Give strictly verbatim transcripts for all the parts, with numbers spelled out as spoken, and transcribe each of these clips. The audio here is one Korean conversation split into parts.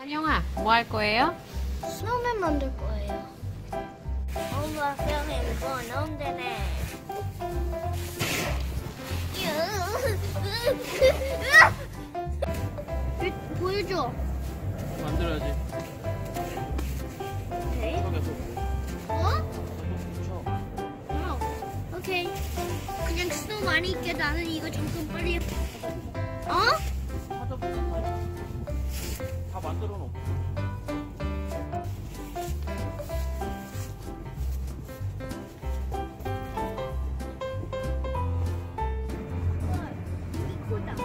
찬영아, 뭐 할 거예요? 스노우맨 만들 거예요. 엄마 그러면 이거 넣으면 되네. 보여줘. 만들어야지. 오케이. 척에서 어? 쳐. 어. 오케이. 그냥 스노우 많이 있게 나는 이거 잠깐 빨리. 어? 하자부터 다 만들어 놓고. 이거다.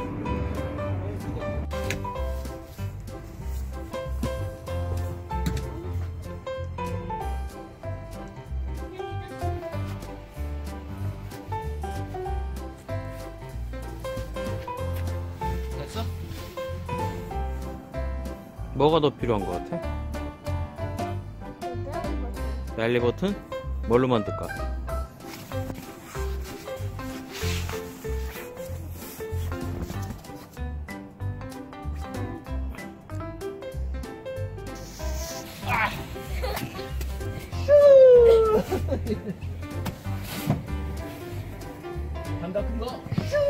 됐어? 뭐가 더 필요한 것 같아? 랠리 버튼? 뭘로 만들까? 간다 큰 거.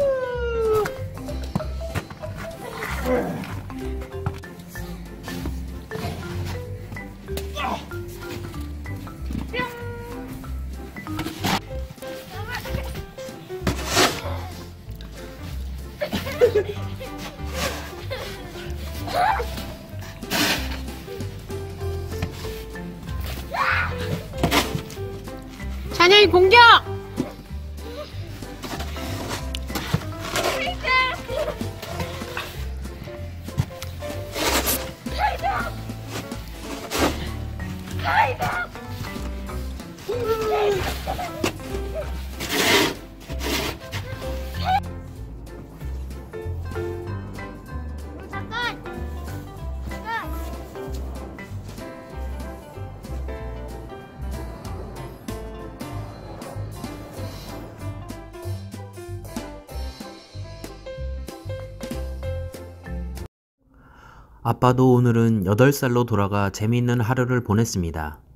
찬영이 공격! 잠깐. 잠깐. 아빠도 오늘은 여덟 살로 돌아가 재미있는 하루를 보냈습니다.